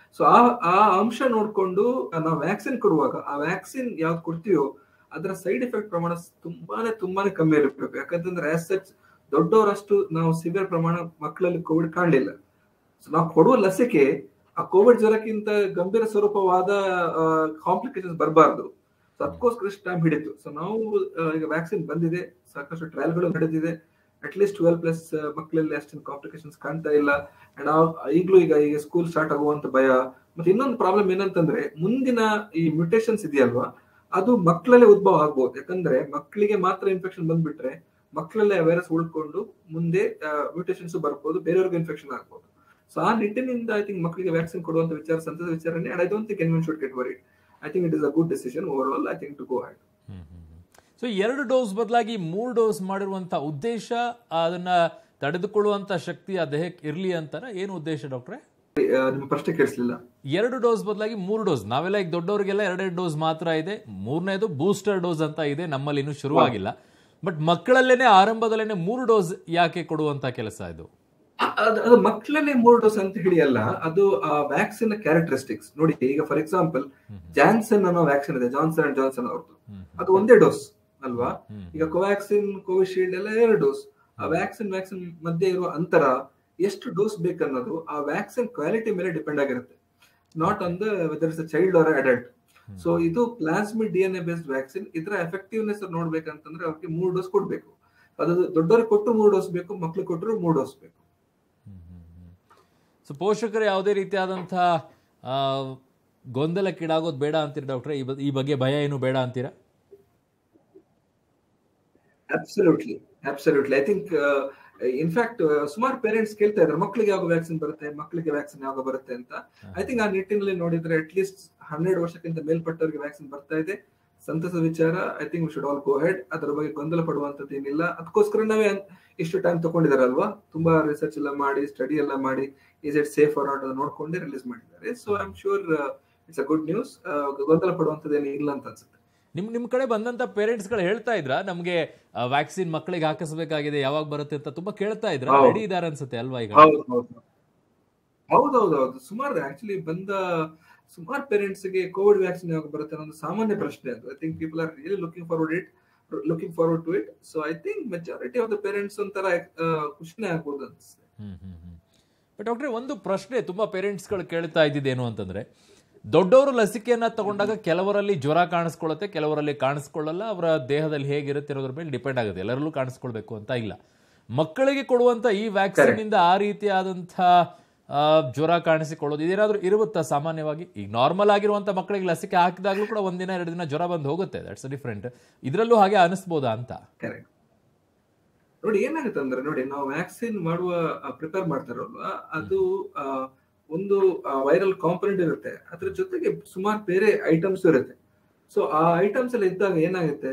[SPEAKER 3] ಸೊ ಆ ಅಂಶ ನೋಡ್ಕೊಂಡು ನಾವು ವ್ಯಾಕ್ಸಿನ್ ಕೊಡುವಾಗ ಆ ವ್ಯಾಕ್ಸಿನ್ ಯಾವ್ದು ಕೊಡ್ತೀವೋ ಅದರ ಸೈಡ್ ಎಫೆಕ್ಟ್ ಪ್ರಮಾಣ ತುಂಬಾನೇ ಕಮ್ಮಿ ಇರಬೇಕು. ಯಾಕಂತಂದ್ರೆ ಆಸ್ ಸಚ್ ದೊಡ್ಡವರಷ್ಟು ನಾವು ಸಿವಿಯರ್ ಪ್ರಮಾಣ ಮಕ್ಕಳಲ್ಲಿ ಕೋವಿಡ್ ಕಾಣಲಿಲ್ಲ. ಸೊ ನಾವು ಕೊಡುವ ಲಸಿಕೆ ಆ ಕೋವಿಡ್ ಜ್ವರಕ್ಕಿಂತ ಗಂಭೀರ ಸ್ವರೂಪವಾದ ಕಾಂಪ್ಲಿಕೇಶನ್ಸ್ ಬರಬಾರ್ದು. ಸೊ ಅದಕ್ಕೋಸ್ಕರ ಇಷ್ಟು ಟೈಮ್ ಹಿಡಿತು. ಸೊ ನಾವು ಈಗ ವ್ಯಾಕ್ಸಿನ್ ಬಂದಿದೆ, ಸಾಕಷ್ಟು ಟ್ರಯಲ್ಗಳು ನಡೆದಿದೆ. ಅಟ್ಲೀಸ್ಟ್ 12+ ಮಕ್ಕಳಲ್ಲಿ ಅಷ್ಟೊಂದು ಕಾಂಪ್ಲಿಕೇಶನ್ಸ್ ಕಾಣ್ತಾ ಇಲ್ಲ. ಅಂಡ್ ಈಗಲೂ ಈಗ ಸ್ಕೂಲ್ ಸ್ಟಾರ್ಟ್ ಆಗುವಂತ ಭಯ. ಮತ್ತೆ ಇನ್ನೊಂದು ಪ್ರಾಬ್ಲಮ್ ಏನಂತಂದ್ರೆ ಮುಂದಿನ ಈ ಮ್ಯೂಟೇಷನ್ಸ್ ಇದೆಯಲ್ವಾ, ಅದು ಮಕ್ಕಳಲ್ಲೇ ಉದ್ಭವ ಆಗ್ಬಹುದು. ಯಾಕಂದ್ರೆ ಮಕ್ಕಳಿಗೆ ಮಾತ್ರ ಇನ್ಫೆಕ್ಷನ್ ಬಂದ್ಬಿಟ್ರೆ ಮಕ್ಕಳಲ್ಲೇ ವೈರಸ್ ಉಳ್ಕೊಂಡು ಮುಂದೆ ಮ್ಯೂಟೇಷನ್ಸ್ ಬರ್ಬೋದು, ಬೇರೆಯವ್ರಿಗೆ ಇನ್ಫೆಕ್ಷನ್ ಆಗ್ಬೋದು. ಸೊ ಆ ನಿಟ್ಟಿನಿಂದ ಐ ಥಿಂಕ್ ಮಕ್ಕಳಿಗೆ ವ್ಯಾಕ್ಸಿನ್ ಕೊಡುವಂತ ವಿಚಾರ ಸಂತಸ ವಿಚಾರನೆ. And I don't think anyone should get worried. I think it is a good decision overall. I think to go ahead.
[SPEAKER 1] So 2 dose ಬದಲಾಗಿ 3 ಡೋಸ್ ಮಾಡಿರುವಂತ ಉದ್ದೇಶ ಅದನ್ನ ತಡೆದುಕೊಳ್ಳುವಂತ ಶಕ್ತಿ ಆ ದೇಹಕ್ಕೆ ಇರ್ಲಿ ಅಂತಾರ, ಏನು ಉದ್ದೇಶ ಡಾಕ್ಟ್ರೆ?
[SPEAKER 3] ನಿಮ್ಮ ಪ್ರಶ್ನೆ ಕೇಳಿಸ್ಲಿಲ್ಲ.
[SPEAKER 1] 2 ಡೋಸ್ ಬದಲಾಗಿ 3 ಡೋಸ್. ನಾವೆಲ್ಲ ಈಗ ದೊಡ್ಡವರಿಗೆಲ್ಲ 2 ಡೋಸ್ ಮಾತ್ರ ಇದೆ, 3ನೇದು ಬೂಸ್ಟರ್ ಡೋಸ್ ಅಂತ ಇದೆ, ನಮ್ಮಲ್ಲಿ ಇನ್ನೂ ಶುರುವಾಗಿಲ್ಲ. ಬಟ್ ಮಕ್ಕಳಲ್ಲೇನೆ ಆರಂಭದಲ್ಲೇನೆ 3 ಡೋಸ್ ಯಾಕೆ ಕೊಡುವಂತ ಕೆಲಸ ಇದು?
[SPEAKER 3] ಅದು ಮಕ್ಕಳಲ್ಲಿ 3 ಡೋಸ್ ಅಂತ ಹಿಡಿಯಲ್ಲ, ಅದು ವ್ಯಾಕ್ಸಿನ್ ಕ್ಯಾರೆಕ್ಟರಿಸ್ಟಿಕ್ಸ್ ನೋಡಿ. ಈಗ ಫಾರ್ ಎಕ್ಸಾಂಪಲ್ ಜಾನ್ಸನ್ ಅನ್ನೋ ವ್ಯಾಕ್ಸಿನ್ ಇದೆ, ಜಾನ್ಸನ್ ಅಂಡ್ ಜಾನ್ಸನ್ ಅವ್ರದ್ದು, ಅದು ಒಂದೇ ಡೋಸ್ ಅಲ್ವಾ. ಈಗ ಕೋವ್ಯಾಕ್ಸಿನ್, ಕೋವಿಶೀಲ್ಡ್ ಎಲ್ಲ 2 ಡೋಸ್. ಆ ವ್ಯಾಕ್ಸಿನ್ ಮಧ್ಯೆ ಇರುವ ಅಂತರ ಎಷ್ಟು ಡೋಸ್ ಬೇಕನ್ನೋದು ಆ ವ್ಯಾಕ್ಸಿನ್ ಕ್ವಾಲಿಟಿ ಮೇಲೆ ಡಿಪೆಂಡ್ ಆಗಿರುತ್ತೆ, not on the whether is a child or adult. So ಇದು ಪ್ಲಾಸ್ಮಿಡ್ DNA ಬೇಸ್ಡ್ ವ್ಯಾಕ್ಸಿನ್. ಇದರ ಎಫೆಕ್ಟಿವ್ನೆಸ್ ನೋಡ್ಬೇಕಂತಂದ್ರೆ ಅವ್ರಿಗೆ 3 ಡೋಸ್ ಕೊಡ್ಬೇಕು. ಅದು ದೊಡ್ಡವ್ರಿಗೆ ಕೊಟ್ಟು 3 ಡೋಸ್ ಬೇಕು, ಮಕ್ಳಿಗೆ ಕೊಟ್ಟರು 3 ಡೋಸ್ ಬೇಕು.
[SPEAKER 1] ಸೊ ಪೋಷಕರು ಯಾವುದೇ ರೀತಿಯಾದಂತಹ ಗೊಂದಲಕ್ಕೀಡಾಗೋದು ಬೇಡ ಅಂತೀರಾ ಡಾಕ್ಟ್ರೆ? ಈ ಬಗ್ಗೆ ಭಯ ಏನು ಬೇಡ ಅಂತೀರಾ?
[SPEAKER 3] ಅಬ್ಸಲ್ಯೂಟ್ಲಿ. ಐ ಥಿಂಕ್ ಇನ್ಫ್ಯಾಕ್ಟ್ ಸುಮಾರು ಪೇರೆಂಟ್ಸ್ ಕೇಳ್ತಾ ಇದ್ದಾರೆ ಮಕ್ಕಳಿಗೆ ಯಾವ ವ್ಯಾಕ್ಸಿನ್ ಬರುತ್ತೆ, ಮಕ್ಕಳಿಗೆ ವ್ಯಾಕ್ಸಿನ್ ಯಾವಾಗ ಬರುತ್ತೆ ಅಂತ. ಐ ಥಿಂಕ್ ಆ ನಿಟ್ಟಿನಲ್ಲಿ ನೋಡಿದ್ರೆ ಅಟ್ಲೀಸ್ಟ್ 12 ವರ್ಷಕ್ಕಿಂತ ಮೇಲ್ಪಟ್ಟವರಿಗೆ ವ್ಯಾಕ್ಸಿನ್ ಬರ್ತಾ ಇದೆ, ಸಂತಸದ ವಿಚಾರ. I think we should all go head. ಅದರ ಬಗ್ಗೆ ಗೊಂದಲ ಪಡುವಂತದ್ದು ಏನಿಲ್ಲ. ಅದಕ್ಕೋಸ್ಕರ ನಾವೇ ಇಷ್ಟು ಟೈಮ್ ತಗೊಂಡಿದಾರಲ್ವಾ, ತುಂಬಾ ರಿಸರ್ಚ್ ಎಲ್ಲ ಮಾಡಿ, ಸ್ಟಡಿ ಎಲ್ಲ ಮಾಡಿ, is it safe or not ನೋಡ್ಕೊಂಡೆ ರಿಲೀಸ್ ಮಾಡಿದ್ದಾರೆ. So I am sure it's a good news. ಗೊಂದಲ ಪಡುವಂತದ್ದು ಏನು ಇಲ್ಲ ಅಂತ ಅನ್ಸುತ್ತೆ.
[SPEAKER 1] ನಿಮ್ ಕಡೆ ಬಂದಂತ ಪೇರೆಂಟ್ಸ್ ಗಳು ಹೇಳ್ತಾ ಇದ್ರ ನಮ್ಗೆ ವ್ಯಾಕ್ಸಿನ್ ಮಕ್ಕಳಿಗೆ ಹಾಕಿಸಬೇಕಾಗಿದೆ, ಯಾವಾಗ ಬರುತ್ತೆ ಅಂತ ತುಂಬಾ ಕೇಳ್ತಾ ಇದ್ರ? ರೆಡಿ ಇದಾರೆ ಅನ್ಸುತ್ತೆ ಅಲ್ವಾ ಈಗ?
[SPEAKER 3] ಹೌದೌದು. ಸುಮಾರು ಆಕ್ಚುಲಿ ಸುಮಾರು ಪೇರೆಂಟ್ಸ್ ಗೆ ಕೋವಿಡ್ ವ್ಯಾಕ್ಸಿನ್ ಯಾವಾಗ ಬರುತ್ತೆ ಅನ್ನೋ ಸಾಮಾನ್ಯ ಪ್ರಶ್ನೆ ಅದು. I think people are really looking forward to it. So I think majority of the parents ಒಂಥರ ಖುಷಿನೇ ಆಗ್ಬೋದು ಅನ್ಸುತ್ತೆ.
[SPEAKER 1] ಬಟ್ ಡಾಕ್ಟ್ರೆ, ಒಂದು ಪ್ರಶ್ನೆ ತುಂಬಾ ಪೇರೆಂಟ್ಸ್ ಗಳು ಕೇಳ್ತಾ ಇದ್ದಿದ್ದೇನು ಅಂತಂದ್ರೆ, ದೊಡ್ಡವರು ಲಸಿಕೆಯನ್ನ ತಗೊಂಡಾಗ ಕೆಲವರಲ್ಲಿ ಜ್ವರ ಕಾಣಿಸ್ಕೊಳ್ಳುತ್ತೆ, ಕೆಲವರಲ್ಲಿ ಕಾಣಿಸ್ಕೊಳ್ಳಲ್ಲ. ಅವರ ದೇಹದಲ್ಲಿ ಹೇಗಿರುತ್ತೆ ಅನ್ನೋದ್ರ ಮೇಲೆ ಡಿಪೆಂಡ್ ಆಗುತ್ತೆ, ಎಲ್ಲರಲ್ಲೂ ಕಾಣಿಸ್ಕೊಳ್ಬೇಕು ಅಂತ ಇಲ್ಲ. ಮಕ್ಕಳಿಗೆ ಕೊಡುವಂತ ಈ ವ್ಯಾಕ್ಸಿನ್ ಇಂದ ಆ ರೀತಿಯಾದಂತಹ ಜ್ವರ ಕಾಣಿಸಿಕೊಳ್ಳೋದು ಇದೇನಾದ್ರೂ ಇರುತ್ತಾ ಸಾಮಾನ್ಯವಾಗಿ? ಈಗ ನಾರ್ಮಲ್ ಆಗಿರುವಂತ ಮಕ್ಕಳಿಗೆ ಲಸಿಕೆ ಹಾಕಿದಾಗ್ಲೂ ಕೂಡ 1 ದಿನ 2 ದಿನ ಜ್ವರ ಬಂದು ಹೋಗುತ್ತೆ, ದಟ್ಸ್ ಡಿಫ್ರೆಂಟ್. ಇದರಲ್ಲೂ ಹಾಗೆ ಅನಿಸ್ಬೋದಾ ಅಂತ?
[SPEAKER 3] ನೋಡಿ ಏನಾಗುತ್ತೆ ಅಂದ್ರೆ, ನೋಡಿ ನಾವು ವ್ಯಾಕ್ಸಿನ್ ಪ್ರಿಪೇರ್ ಮಾಡ್ತಾರಲ್ವಾ, ಅದು ಒಂದು ವೈರಲ್ ಕಾಂಪೊನೆಂಟ್ ಇರುತ್ತೆ, ಅದ್ರ ಜೊತೆಗೆ ಸುಮಾರು ಬೇರೆ ಐಟಮ್ಸ್ ಇರುತ್ತೆ. ಸೊ ಆ ಐಟಮ್ಸ್ ಎಲ್ಲ ಇದ್ದಾಗ ಏನಾಗುತ್ತೆ,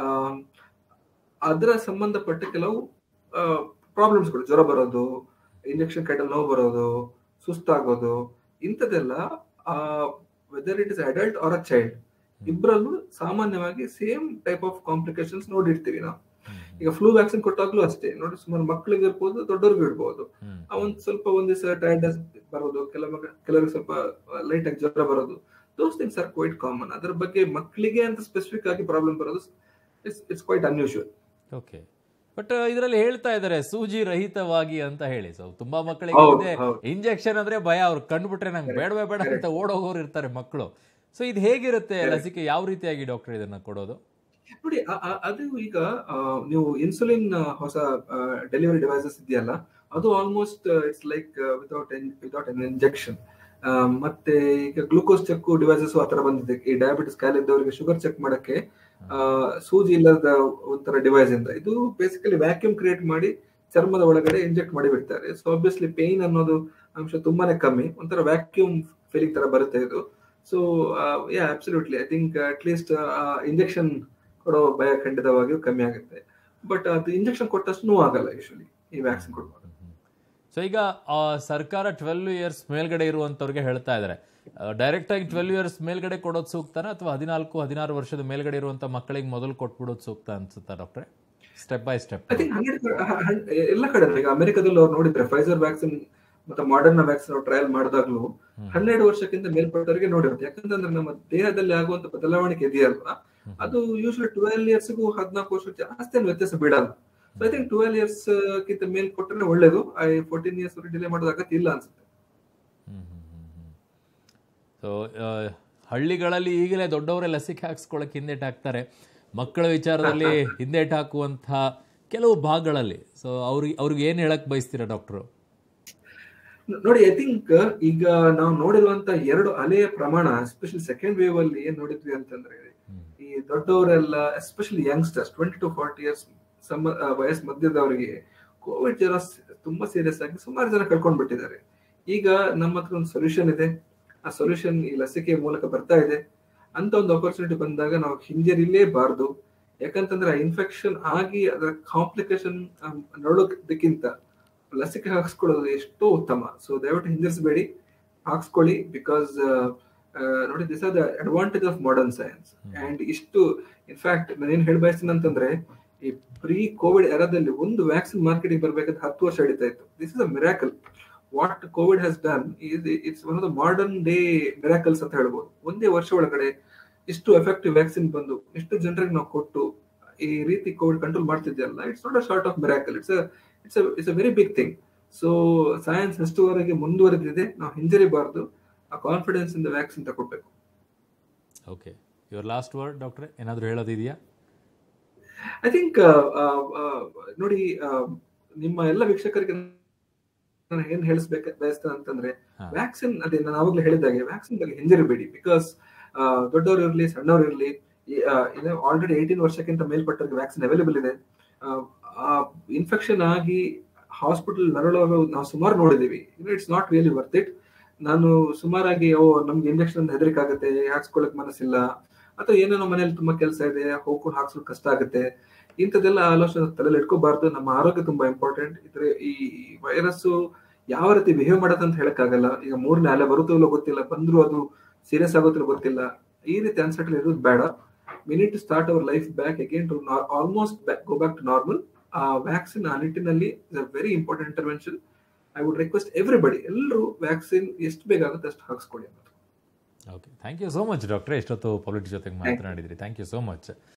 [SPEAKER 3] ಅದರ ಸಂಬಂಧಪಟ್ಟ ಕೆಲವು ಪ್ರಾಬ್ಲಮ್ಸ್ಗಳು, ಜ್ವರ ಬರೋದು, ಇಂಜೆಕ್ಷನ್ ಕೈಟಲ್ಲಿ ನೋವು ಬರೋದು, ಸುಸ್ತಾಗೋದು, ಇಂಥದ್ದೆಲ್ಲ whether it is adult or a child ಇಬ್ಬರಲ್ಲೂ ಸಾಮಾನ್ಯವಾಗಿ ಸೇಮ್ ಟೈಪ್ ಆಫ್ ಕಾಂಪ್ಲಿಕೇಶನ್ಸ್ ನೋಡಿರ್ತೀವಿ ನಾವು. ಈಗ ಫ್ಲೂ ವ್ಯಾಕ್ಸಿನ್ ಕೊಟ್ಟಾಗ್ಲೂ ಅಷ್ಟೇ ನೋಡಿ, ಸುಮಾರು ಮಕ್ಕಳಿಗೆ ಇರ್ಬೋದು, ದೊಡ್ಡವ್ರಿಗೂ ಇರ್ಬೋದು. ಒಂದ್ ದಿವಸ ಟೈರ್ಡ್ನೆಸ್ ಬರೋದು, ಕೆಲವರಿಗೆ ಸ್ವಲ್ಪ ಲೈಟ್ ಆಗಿ ಜ್ವರ ಬರೋದು, those things are quite common. ಅದ್ರ ಬಗ್ಗೆ ಮಕ್ಕಳಿಗೆ ಅಂತ ಸ್ಪೆಸಿಫಿಕ್ ಆಗಿ ಪ್ರಾಬ್ಲಮ್ ಬರೋದು it's quite unusual.
[SPEAKER 1] Okay, but ಇದರಲ್ಲಿ ಹೇಳ್ತಾ ಇದಾರೆ ಸೂಜಿ ರಹಿತವಾಗಿ ಅಂತ ಹೇಳಿ. ಸೊ ತುಂಬಾ ಮಕ್ಕಳಿಗೆ ಇಂಜೆಕ್ಷನ್ ಅಂದ್ರೆ ಭಯ, ಅವ್ರು ಕಂಡುಬಿಟ್ರೆ ನಂಗೆ ಬೇಡವೇ ಬೇಡ ಅಂತ ಓಡೋಗೋರು ಇರ್ತಾರೆ ಮಕ್ಕಳು. ಸೊ ಇದು ಹೇಗಿರುತ್ತೆ ಲಸಿಕೆ, ಯಾವ ರೀತಿಯಾಗಿ ಡಾಕ್ಟರ್ ಇದನ್ನ ಕೊಡೋದು?
[SPEAKER 3] ನೋಡಿ ಅದು ಈಗ ನೀವು ಇನ್ಸುಲಿನ್ ಹೊಸ ಡೆಲಿವರಿ ಡಿವೈಸಸ್ ಇದೆಯಲ್ಲ, ಅದು almost it's like without an injection. ಮತ್ತೆ ಈಗ ಗ್ಲೂಕೋಸ್ ಚೆಕ್ ಡಿವೈಸಸ್ ಆ ತರ ಬಂದಿದೆ. ಈ ಡಯಾಬಿಟಿಸ್ ಕಾಯಿಲೆ ಇದ್ದವರಿಗೆ ಶುಗರ್ ಚೆಕ್ ಮಾಡಕ್ಕೆ ಸೂಜಿ ಇಲ್ಲದ ಒಂಥರ ಡಿವೈಸ್ ಇಂದ ಇದು ಬೇಸಿಕಲಿ ವ್ಯಾಕ್ಯೂಮ್ ಕ್ರಿಯೇಟ್ ಮಾಡಿ ಚರ್ಮದ ಒಳಗಡೆ ಇಂಜೆಕ್ಟ್ ಮಾಡಿ ಬಿಡ್ತಾರೆ. ಸೊ ಆಬ್ವಿಯಸ್ಲಿ ಪೇನ್ ಅನ್ನೋದು ಅಂಶ ತುಂಬಾನೇ ಕಮ್ಮಿ, ಒಂಥರ ವ್ಯಾಕ್ಯೂಮ್ ಫೀಲಿಂಗ್ ತರ ಬರುತ್ತೆ ಇದು. So yeah absolutely I think at least injection ಕೊಡೋ ಭಯ ಖಂಡಿತವಾಗಿಯೂ ಕಮ್ಮಿ ಆಗುತ್ತೆ. ಬಟ್ ಅದು ಇಂಜೆಕ್ಷನ್ ಕೊಟ್ಟಷ್ಟು ನೋವು ಆಗಲ್ಲ ಯೂಶಲಿ ಈ ವ್ಯಾಕ್ಸಿನ್ ಕೊಡುವಾಗ.
[SPEAKER 1] ಸೊ ಈಗ ಸರ್ಕಾರ 12 ಇಯರ್ಸ್ ಮೇಲ್ಗಡೆ ಇರುವಂತವ್ರಿಗೆ ಹೇಳ್ತಾ ಇದ್ದಾರೆ, ಡೈರೆಕ್ಟ್ ಆಗಿ 12 ಇಯರ್ಸ್ ಮೇಲ್ಗಡೆ ಕೊಡೋದು ಸೂಕ್ತನ, ಅಥವಾ 14-16 ವರ್ಷದ ಮೇಲ್ಗಡೆ ಇರುವಂತ ಮಕ್ಕಳಿಗೆ ಮೊದಲು ಕೊಟ್ಬಿಡೋದು ಸೂಕ್ತ ಅನ್ಸುತ್ತಾ ಡಾಕ್ಟ್ರೆ? Step by step
[SPEAKER 3] I think ಎಲ್ಲ ಕಡೆ ಈಗ ಅಮೆರಿಕದಲ್ಲಿ ಅವ್ರು ನೋಡಿದ್ರೆ ಫೈಸರ್ ವ್ಯಾಕ್ಸಿನ್ ಮತ್ತೆ ಮಾಡರ್ನ್ ವ್ಯಾಕ್ಸಿನ್ ಟ್ರಯಲ್ ಮಾಡಿದಾಗ್ಲೂ 12 ವರ್ಷಕ್ಕಿಂತ ಮೇಲ್ಪಟ್ಟವರಿಗೆ ನೋಡಿರೋದು. ಯಾಕಂತಂದ್ರೆ ನಮ್ಮ ದೇಹದಲ್ಲಿ ಆಗುವಂತ ಬದಲಾವಣೆ ಇದೆಯಲ್ವಾ, ಅದು ಯೂಶಲಿ 12 ಇಯರ್ಸ್ಗೂ 14 ವರ್ಷ ಜಾಸ್ತಿ ಏನು ವ್ಯತ್ಯಾಸ ಬೀಳಲ್ಲ. ಸೊ ಐ ಥಿಂಕ್ 12 ಇಯರ್ಸ್ ಗಿಂತ ಮೇಲ್ ಕೊಟ್ಟರೆ ಒಳ್ಳೇದು. 14 ಇಯರ್ಸ್ ಡಿಲೇ ಮಾಡೋದು ಅಗತ್ಯ ಇಲ್ಲ ಅನ್ಸುತ್ತೆ.
[SPEAKER 1] ಸೊ ಹಳ್ಳಿಗಳಲ್ಲಿ ಈಗಲೇ ದೊಡ್ಡವರೇ ಲಸಿಕೆ ಹಾಕ್ಸ್ಕೊಳ್ಳೋಕೆ ಹಿಂದೇಟು ಹಾಕ್ತಾರೆ, ಮಕ್ಕಳ ವಿಚಾರದಲ್ಲಿ ಹಿಂದೇಟು ಹಾಕುವಂಥ ಕೆಲವು ಭಾಗಗಳಲ್ಲಿ. ಸೊ ಅವ್ರಿಗೆ ಏನು ಹೇಳಕ್ ಬಯಸ್ತೀರಾ ಡಾಕ್ಟ್ರು?
[SPEAKER 3] ನೋಡಿ, ಐ ಥಿಂಕ್ ಈಗ ನಾವು ನೋಡಿರುವಂತ 2 ಅಲೆಯ ಪ್ರಮಾಣ, ಎಸ್ಪೆಷಲಿ ಸೆಕೆಂಡ್ ವೇವ್ ಅಲ್ಲಿ ಏನ್ ನೋಡಿದ್ವಿ ಅಂತಂದ್ರೆ, ಈ ದೊಡ್ಡವರೆಲ್ಲ ಎಸ್ಪೆಷಲಿ ಯಂಗ್ಸ್ಟರ್ಸ್ 20 to 40 ಇಯರ್ಸ್ ವಯಸ್ಸು ಮಧ್ಯದವರಿಗೆ ಕೋವಿಡ್ ಜ್ವರ ತುಂಬಾ ಸೀರಿಯಸ್ ಆಗಿ ಸುಮಾರು ಜನ ಕಳ್ಕೊಂಡ್ಬಿಟ್ಟಿದ್ದಾರೆ. ಈಗ ನಮ್ಮ ಹತ್ರ ಒಂದು ಸೊಲ್ಯೂಷನ್ ಇದೆ. ಆ ಸೊಲ್ಯೂಷನ್ ಈ ಲಸಿಕೆ ಮೂಲಕ ಬರ್ತಾ ಇದೆ. ಅಂತ ಒಂದು ಆಪರ್ಚುನಿಟಿ ಬಂದಾಗ ನಾವು ಹಿಂಜರಿಲೇಬಾರ್ದು. ಯಾಕಂತಂದ್ರೆ ಆ ಇನ್ಫೆಕ್ಷನ್ ಆಗಿ ಅದರ ಕಾಂಪ್ಲಿಕೇಶನ್ ನೋಡೋದಕ್ಕಿಂತ ಲಸಿಕೆ ಹಾಕ್ಸ್ಕೊಳ್ಳೋದು ಎಷ್ಟೋ ಉತ್ತಮ. ಸೊ ದಯವಿಟ್ಟು ಹಿಂಜರಿಸಬೇಡಿ, ಹಾಕ್ಸ್ಕೊಳ್ಳಿ. ಬಿಕಾಸ್ ನೋಡಿ, this are the advantage of modern science. And ಇಷ್ಟು ಇನ್ಫ್ಯಾಕ್ಟ್ ನಾನೇನ್ ಹೇಳ ಬಯಸ್ತೀನಿ ಅಂತಂದ್ರೆ, ಈ ಪ್ರೀ ಕೋವಿಡ್ ಎರಾದಲ್ಲಿ ಒಂದು ವ್ಯಾಕ್ಸಿನ್ ಮಾರ್ಕೆಟಿಗೆ ಬರ್ಬೇಕಂತ 10 ವರ್ಷ ಹಿಡಿತಾ ಇತ್ತು. This is a miracle. What Covid has done it's one of the modern day miracles ಅಂತ ಹೇಳ್ಬೋದು. ಒಂದೇ ವರ್ಷ ಒಳಗಡೆ ಇಷ್ಟು ಎಫೆಕ್ಟಿವ್ ವ್ಯಾಕ್ಸಿನ್ ಬಂದು ಇಷ್ಟು ಜನರಿಗೆ ನಾವು ಕೊಟ್ಟು ಈ ರೀತಿ ಕೋವಿಡ್ ಕಂಟ್ರೋಲ್ ಮಾಡ್ತಿದ್ಯಲ್ಲ, it's not a short of miracle, it's a very big thing. So science ಅಷ್ಟುವರೆಗೆ ಮುಂದುವರೆದಿದೆ, ನಾವು ಹಿಂಜರಿಬಾರ್ದು. ಆ ಕಾನ್ಫಿಡೆನ್ಸ್ ಇಂದ ವ್ಯಾಕ್ಸಿನ್ ತಗೊಳ್ಬೇಕು.
[SPEAKER 1] ಓಕೆ, ಯುವರ್ ಲಾಸ್ಟ್ ವರ್ಡ್ ಡಾಕ್ಟ್ರೆ, ಏನಾದರೂ ಹೇಳೋದಿದೆಯಾ?
[SPEAKER 3] ಐ ಥಿಂಕ್ ನೋಡಿ, ನಿಮ್ಮ ಎಲ್ಲ ವೀಕ್ಷಕರಿಗೆ ನಾನು ಏನ್ ಬಯಸ್ತೇನೆ ಅಂತಂದ್ರೆ, ವ್ಯಾಕ್ಸಿನ್ ಅದೇ ನಾನು ಆವಾಗಲೇ ಹೇಳಿದಾಗೆ ವ್ಯಾಕ್ಸಿನ್ ಬಗ್ಗೆ ಹಿಂಜರಿಬೇಡಿ. ಬಿಕಾಸ್ ದೊಡ್ಡವರು ಇರಲಿ ಸಣ್ಣವ್ರು ಇರಲಿ, ಆಲ್ರೆಡಿ 18 ವರ್ಷಕ್ಕಿಂತ ಮೇಲ್ಪಟ್ಟವರಿಗೆ ವ್ಯಾಕ್ಸಿನ್ ಅವೈಲೇಬಲ್ ಇದೆ. ಇನ್ಫೆಕ್ಷನ್ ಆಗಿ ಹಾಸ್ಪಿಟಲ್ ನರಳೋರು ನಾವು ಸುಮಾರು ನೋಡಿದೀವಿ. It's not really worth it. ನಾನು ಸುಮಾರಾಗಿ ನಮ್ಗೆ ಇಂಜೆಕ್ಷನ್ ಹೆದರಿಕೆ ಆಗುತ್ತೆ, ಹಾಕ್ಸ್ಕೊಳಕ್ ಮನಸ್ಸಿಲ್ಲ, ಅಥವಾ ಏನೇನೋ ಮನೇಲಿ ತುಂಬಾ ಕೆಲಸ ಇದೆ, ಹೋಗ್ಕೊಂಡು ಹಾಕ್ಸೋಕ್ ಕಷ್ಟ ಆಗುತ್ತೆ, ಇಂಥದ್ದೆಲ್ಲ ಆಲೋಚನೆ ತಲೆಯಲ್ಲಿ ಇಟ್ಕೋಬಾರ್ದು. ನಮ್ಮ ಆರೋಗ್ಯ ತುಂಬಾ ಇಂಪಾರ್ಟೆಂಟ್. ಇದ್ರೆ ಈ ವೈರಸ್ ಯಾವ ರೀತಿ ಬಿಹೇವ್ ಮಾಡತ್ತೆ ಅಂತ ಹೇಳಕ್ಕಾಗಲ್ಲ. ಈಗ 3ನೇ ಅಲೆ ಬರುತ್ತೋ ಇಲ್ಲೋ ಗೊತ್ತಿಲ್ಲ, ಬಂದ್ರು ಅದು ಸೀರಿಯಸ್ ಆಗುತ್ತೋ ಗೊತ್ತಿಲ್ಲ. ಈ ರೀತಿ ಅನ್ಸರ್ಟನ್ ಇರೋದು ಬೇಡ. We need to start our life back again to almost go back to normal. ಆ ವ್ಯಾಕ್ಸಿನ್ ಆ ನಿಟ್ಟಿನಲ್ಲಿ is a very important intervention. I would request everybody, ಎಲ್ಲರೂ ವ್ಯಾಕ್ಸಿನ್ ಎಷ್ಟು ಬೇಕಾಗುತ್ತೆ ಅಷ್ಟು ಹಾಕ್ಸ್ಕೊಳ್ಳಿ ಅನ್ನೋದು.
[SPEAKER 1] Okay, thank you so much ಡಾಕ್ಟ್ರೆ. ಎಷ್ಟೊತ್ತು ಪಬ್ಲಿಕ್ ಜೊತೆಗೆ ಮಾತನಾಡಿದ್ರಿ. Thank you so much.